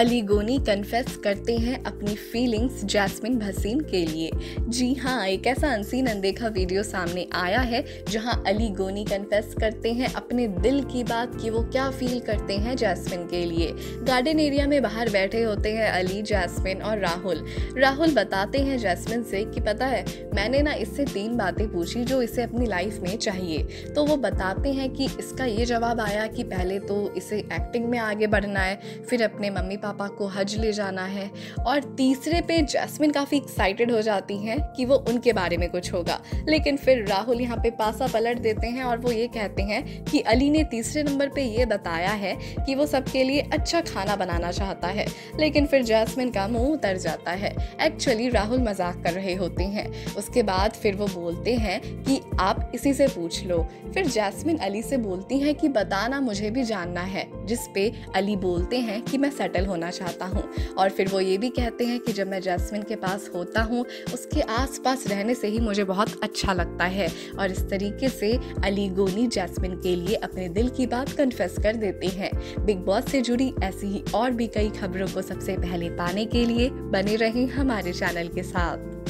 अली गोनी कन्फेस करते हैं अपनी फीलिंग्स जैस्मिन भसीन के लिए। जी हाँ, एक ऐसा अनसीन अनदेखा वीडियो सामने आया है जहां अली गोनी कन्फेस करते हैं अपने दिल की बात कि वो क्या फील करते हैं जैस्मिन के लिए। गार्डन एरिया में बाहर बैठे होते हैं अली, जैस्मिन और राहुल बताते हैं जैस्मिन से कि पता है मैंने ना इससे 3 बातें पूछी जो इसे अपनी लाइफ में चाहिए। तो वो बताते हैं कि इसका ये जवाब आया कि पहले तो इसे एक्टिंग में आगे बढ़ना है, फिर अपने मम्मी पापा को हज ले जाना है, और तीसरे पे जैस्मिन काफ़ी एक्साइटेड हो जाती हैं कि वो उनके बारे में कुछ होगा। लेकिन फिर राहुल यहाँ पे पासा पलट देते हैं और वो ये कहते हैं कि अली ने तीसरे नंबर पे ये बताया है कि वो सबके लिए अच्छा खाना बनाना चाहता है। लेकिन फिर जैस्मिन का मुंह उतर जाता है। एक्चुअली राहुल मजाक कर रहे होते हैं। उसके बाद फिर वो बोलते हैं कि आप इसी से पूछ लो। फिर जैस्मिन अली से बोलती है कि बताना, मुझे भी जानना है, जिस पे अली बोलते हैं कि मैं सेटल होना चाहता हूँ। और फिर वो ये भी कहते हैं कि जब मैं जैस्मिन के पास होता हूँ उसके आसपास रहने से ही मुझे बहुत अच्छा लगता है। और इस तरीके से अली गोनी जैस्मिन के लिए अपने दिल की बात कन्फेस कर देते हैं। बिग बॉस से जुड़ी ऐसी ही और भी कई खबरों को सबसे पहले पाने के लिए बने रहें हमारे चैनल के साथ।